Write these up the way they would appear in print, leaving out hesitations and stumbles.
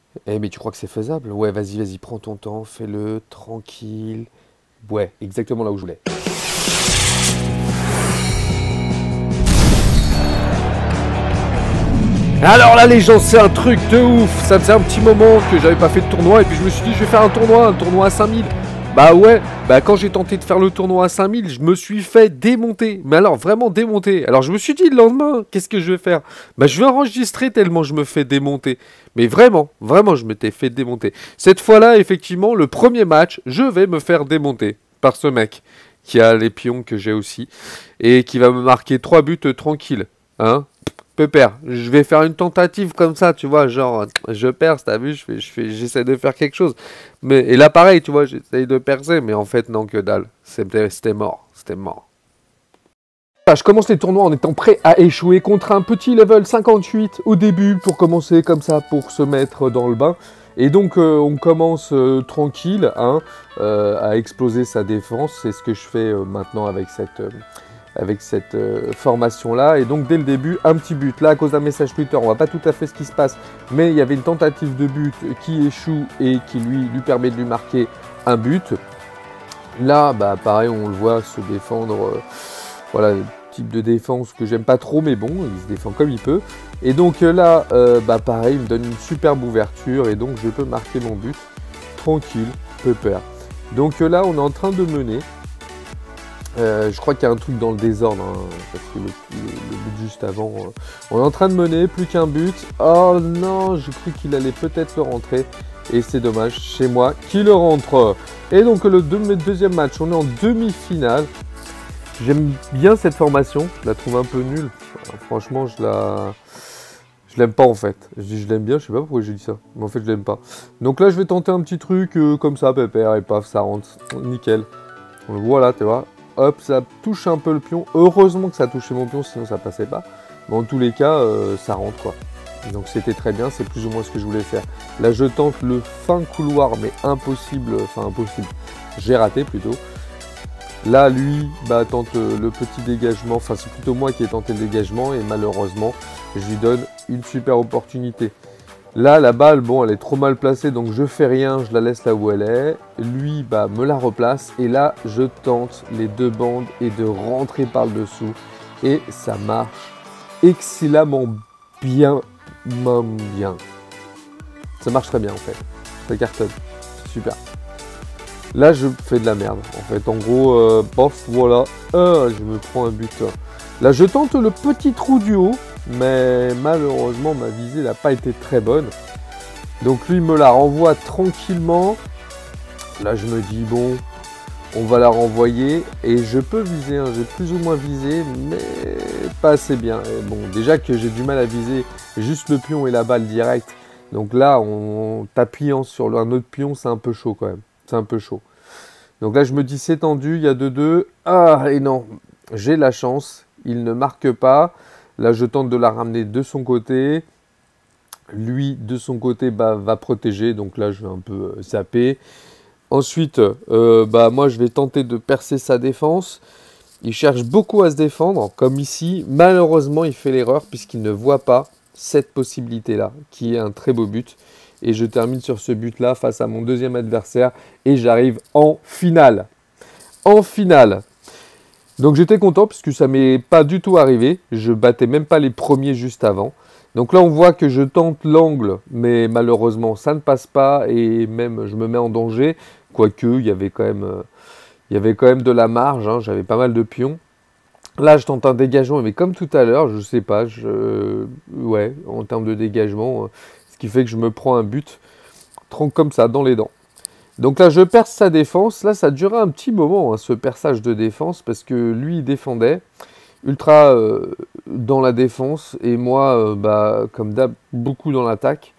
Eh, mais tu crois que c'est faisable? Ouais, vas-y, vas-y, prends ton temps, fais-le, tranquille. Ouais, exactement là où je voulais. Alors là, les gens, c'est un truc de ouf. Ça faisait un petit moment que j'avais pas fait de tournoi, et puis je me suis dit, je vais faire un tournoi à 5000. Bah ouais, bah quand j'ai tenté de faire le tournoi à 5000, je me suis fait démonter. Mais alors, vraiment démonter. Alors je me suis dit, le lendemain, qu'est-ce que je vais faire? Bah je vais enregistrer tellement je me fais démonter. Mais vraiment, vraiment, je m'étais fait démonter. Cette fois-là, effectivement, le premier match, je vais me faire démonter par ce mec qui a les pions que j'ai aussi et qui va me marquer 3 buts tranquilles. Hein? Pépère, je vais faire une tentative comme ça, tu vois, genre, je perce, t'as vu, j'essaie de faire quelque chose. Mais, et là, pareil, tu vois, j'essaie de percer, mais en fait, non, que dalle. C'était mort, c'était mort. Ah, je commence les tournois en étant prêt à échouer contre un petit level 58 au début pour commencer comme ça, pour se mettre dans le bain. Et donc on commence tranquille hein, à exploser sa défense. C'est ce que je fais maintenant avec cette formation-là. Et donc dès le début, un petit but. Là, à cause d'un message Twitter, on voit pas tout à fait ce qui se passe. Mais il y avait une tentative de but qui échoue et qui lui permet de lui marquer un but. Là, bah, pareil, on le voit se défendre. Voilà, type de défense que j'aime pas trop, mais bon, il se défend comme il peut. Et donc là, bah pareil, il me donne une superbe ouverture et donc je peux marquer mon but tranquille, pépère. Donc là, on est en train de mener. Je crois qu'il y a un truc dans le désordre, hein, parce que le but juste avant, on est en train de mener, plus qu'un but. Oh non, j'ai cru qu'il allait peut-être le rentrer. Et c'est dommage, chez moi, qui le rentre. Et donc le deuxième match, on est en demi-finale. J'aime bien cette formation, je la trouve un peu nulle. Franchement, je l'aime pas en fait. Je dis je l'aime bien, je sais pas pourquoi j'ai dit ça. Mais en fait, je l'aime pas. Donc là, je vais tenter un petit truc comme ça, pépère, et paf, ça rentre. Nickel. Donc, voilà, tu vois. Hop, ça touche un peu le pion. Heureusement que ça a touché mon pion, sinon ça passait pas. Mais en tous les cas, ça rentre quoi. Donc c'était très bien, c'est plus ou moins ce que je voulais faire. Là, je tente le fin couloir, mais impossible. Enfin, impossible. J'ai raté plutôt. Là, lui, bah, tente le petit dégagement. Enfin, c'est plutôt moi qui ai tenté le dégagement. Et malheureusement, je lui donne une super opportunité. Là, la balle, bon, elle est trop mal placée. Donc, je fais rien. Je la laisse là où elle est. Lui, bah, me la replace. Et là, je tente les deux bandes et de rentrer par le dessous. Et ça marche excellemment bien. Bien. Ça marche très bien, en fait. Ça cartonne. C'est super. Là, je fais de la merde. En fait, en gros, bof, voilà. Je me prends un but. Là, je tente le petit trou du haut. Mais malheureusement, ma visée n'a pas été très bonne. Donc, lui me la renvoie tranquillement. Là, je me dis, bon, on va la renvoyer. Et je peux viser. Hein. J'ai plus ou moins visé, mais pas assez bien. Et bon, déjà que j'ai du mal à viser juste le pion et la balle direct. Donc là, en t'appuyant sur un autre pion, c'est un peu chaud quand même. C'est un peu chaud. Donc là, je me dis, c'est tendu, il y a 2-2. Ah, et non, j'ai la chance. Il ne marque pas. Là, je tente de la ramener de son côté. Lui, de son côté, bah, va protéger. Donc là, je vais un peu zapper. Ensuite, bah, moi, je vais tenter de percer sa défense. Il cherche beaucoup à se défendre, comme ici. Malheureusement, il fait l'erreur puisqu'il ne voit pas cette possibilité-là, qui est un très beau but. Et je termine sur ce but-là face à mon deuxième adversaire. Et j'arrive en finale. En finale. Donc j'étais content puisque ça m'est pas du tout arrivé. Je battais même pas les premiers juste avant. Donc là on voit que je tente l'angle. Mais malheureusement ça ne passe pas. Et même je me mets en danger. Quoique il y avait quand même de la marge. Hein, j'avais pas mal de pions. Là, je tente un dégagement, mais comme tout à l'heure, je sais pas, ouais, en termes de dégagement, ce qui fait que je me prends un but comme ça, dans les dents. Donc là, je perce sa défense. Là, ça durait un petit moment, hein, ce perçage de défense, parce que lui, il défendait ultra dans la défense, et moi, bah, comme d'hab, beaucoup dans l'attaque.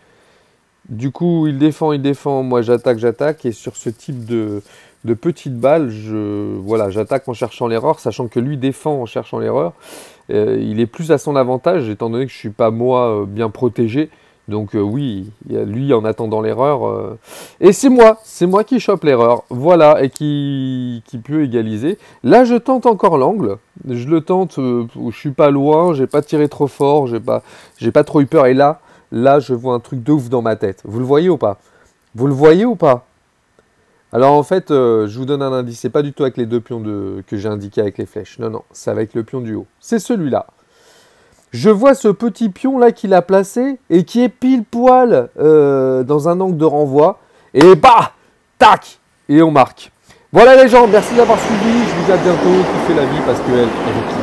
Du coup, il défend, moi j'attaque, et sur ce type de petite balle, voilà, j'attaque en cherchant l'erreur, sachant que lui défend en cherchant l'erreur. Il est plus à son avantage, étant donné que je ne suis pas moi bien protégé. Donc oui, il y a lui en attendant l'erreur. Et c'est moi qui chope l'erreur, voilà, et qui peut égaliser. Là, je tente encore l'angle, je le tente, je suis pas loin, j'ai pas tiré trop fort, j'ai pas trop eu peur, et là, là, je vois un truc de ouf dans ma tête. Vous le voyez ou pas? Vous le voyez ou pas? Alors en fait, je vous donne un indice. C'est pas du tout avec les deux pions que j'ai indiqués avec les flèches. Non, non, c'est avec le pion du haut. C'est celui-là. Je vois ce petit pion là qu'il a placé et qui est pile poil dans un angle de renvoi. Et bah, tac, et on marque. Voilà les gens, merci d'avoir suivi. Je vous dis à bientôt. Kiffez la vie parce qu'elle est